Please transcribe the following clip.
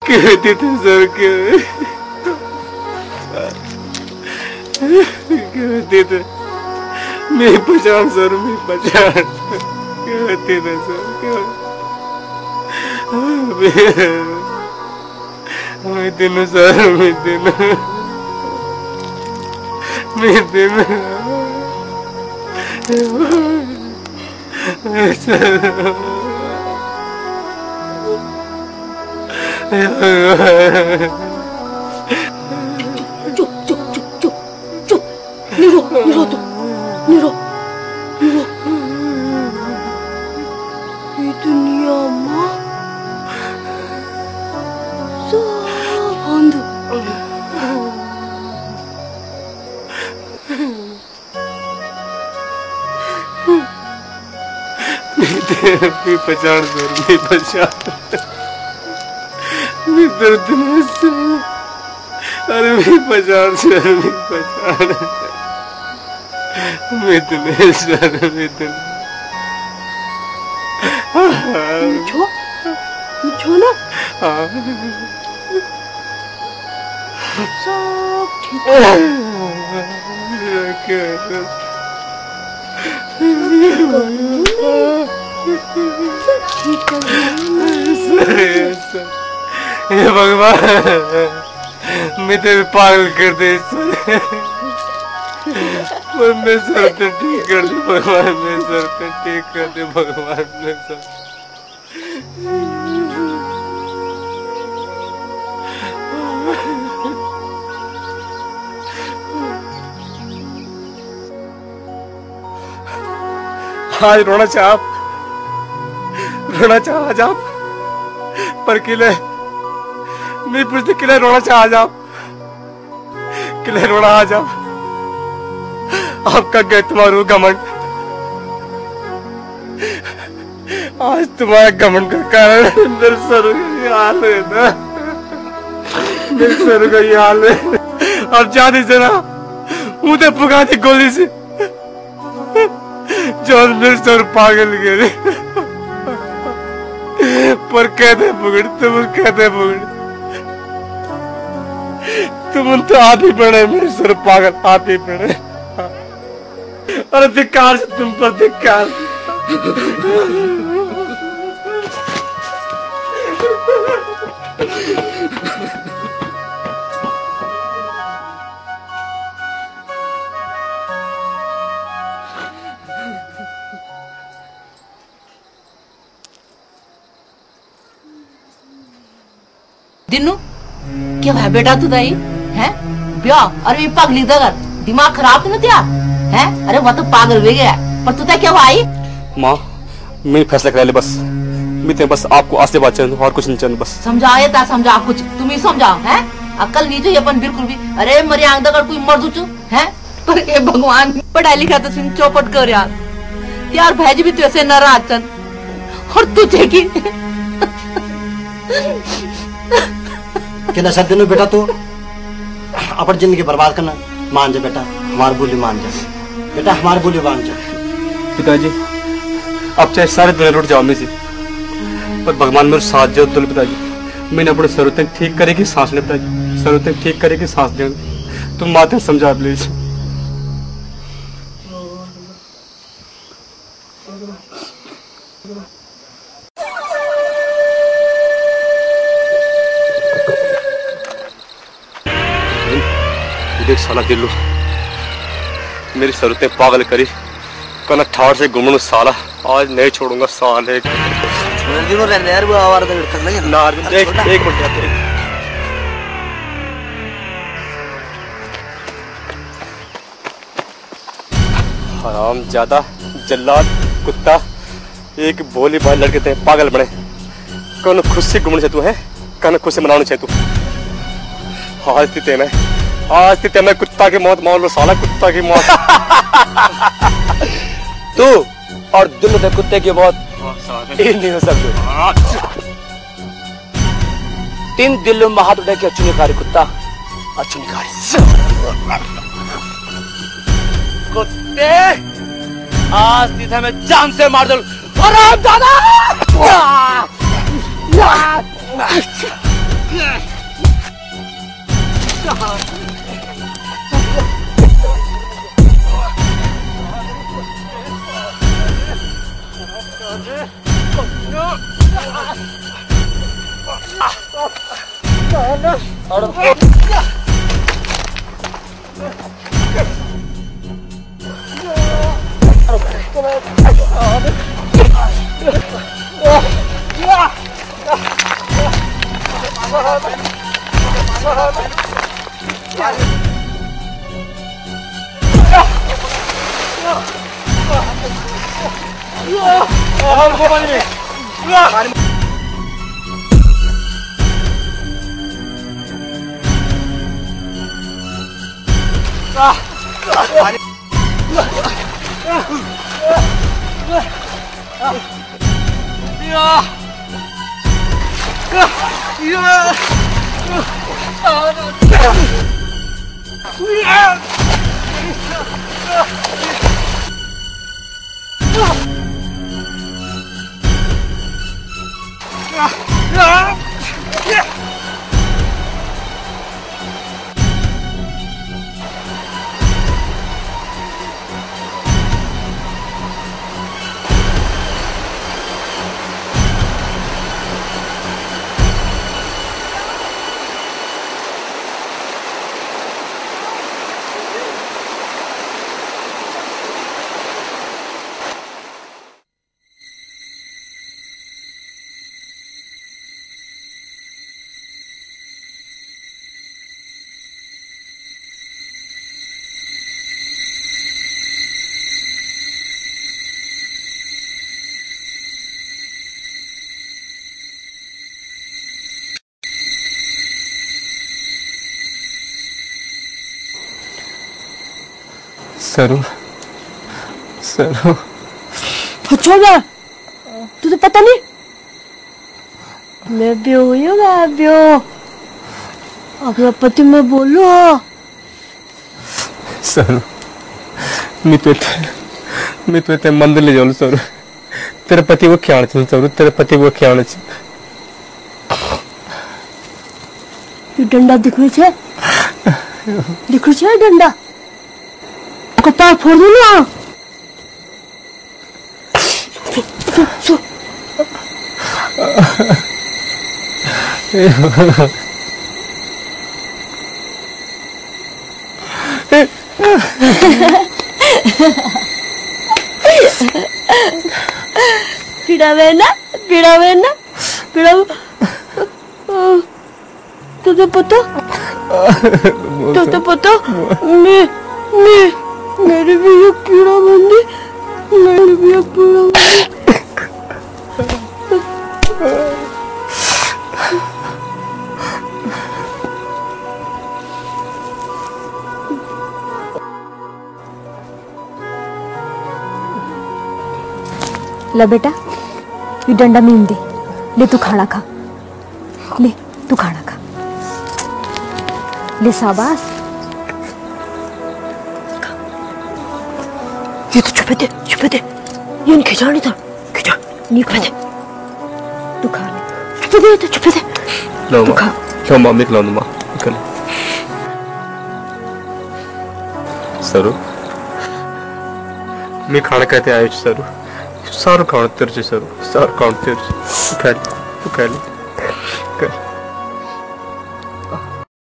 क्यों देते सर क्यों देते मैं पहचान सर मैं पहचान क्यों देते सर क्यों मैं दिन सर मैं दिन चुप चुप चुप चुप चुप नीरो नीरो तो नीरो नीरो ये दुनिया माँ सब अंध मैं पहचान सर मैं पहचान मैं दर्द में सर अरे मैं पहचान सर मैं पहचान मैं दिनेश सर मैं दिनेश मिठो मिठो ना हाँ सब ठीक हे भगवान मैं तेरे पागल कर दे पर मैं सर पे ठीक कर दे भगवान मैं सर पे ठीक कर दे भगवान मैं सर आज रोना चाह आज आप पर किले मैं पूछते किले रोना चाह आज आप किले रोना आज आप आपका गए तुम्हारा घमंड आज तुम्हारा घमंड का कारण मेरे सर का ये हाल है ना मेरे सर का ये हाल है अब जाने से ना मुझे पुगा दी गोली से जॉन मेरे सर पागल गिरे पर कहते पकड़ तुम कहते पकड़ तुम तो आप ही पड़े मेरे सर पागल आप ही पड़े अरे धिक्कार से तुम पर धिक्कार दिनू क्या है बेटा तू दाई है ब्याह अरे पगली दगर दिमाग खराब तो नहीं था है अरे वो तो पागल हो गया पर तू क्या भाई माँ मैं फैसला कर ले बस मैं बस आपको आस्ते बात चाहिए और कुछ नहीं चाहिए बस समझाए ता समझा कुछ तुम ही समझाओ है अकल नहीं जो अपन बिल्कुल भी अरे मरे आंख दगर कोई मर दूचू है पर ये भगवान पढ़ाई लिखा तो सुन चौपट कर यार भाई भी तो ऐसे नाराज चन और तुझे की कि नशा दिनों बेटा तू अपन जिंदगी बर्बाद करना मान जा बेटा हमारी बोली मान जा बेटा हमारी बोली मान जा पिताजी अब चाहे सारे दुनिया लुट जाओ में से पर भगवान मेरे साथ जाओ तो पिताजी मैंने अपने जरूरतें ठीक करेगी सांस ले पिताजी जरूरतें ठीक करेगी सांस देने तुम माते समझा प्लीज देख साला दिल्लू मेरी जरूरतें पागल करी कल ठाड़ से घूमने साला आज नहीं छोड़ूंगा साल एक हराम ज्यादा जल्लाद कुत्ता एक बोली भाई लड़के थे पागल बने कौन खुद से घूमने चाहिए तू है कौन खुद से मनाना चाहिए तू आज स्थिति में कुत्ता की मौत मान लो साला कुत्ता की मौत तू और दिल में कुत्ते की मौत नहीं हो सकती तीन दिल में हाथ उठा के अच्छी कारी कुत्ता अच्छी कारी कुत्ते आज सीधा मैं जान से मार दूं हराम दादा सरू सरू छोड़ दे, तुझे पता नहीं मैं भी हुई हूँ, मैं भी हूँ। अपना पति मैं बोलू। सरू मी तो इतने मंदिर ले जाऊँ सरू। तेरे पति वो क्या चल सरू, तेरे पति वो क्या चल। ये डंडा दिख रही है डंडा। आपका पैर फोड़ दूँ ना। पिड़ावे ना तुझे पता मेरी भी एक कीड़ा बंदी, मेरी भी एक कीड़ा बंदी। ला बेटा ये डंडा मीन दे, ले तू खाना खा, ले तू खाना खा, ले शाबाश। ये तो छुपे दे, ये नहीं खिंचा नहीं था, खिंचा नहीं खिंचा। तू खा ले, छुपे दे। लो माँ मैं खिला दूँ माँ। सरू मैं खाना कहते आयो सरू। सारू खाना तेरे से सरू, सारू खाना तेरे से। तू खा ले।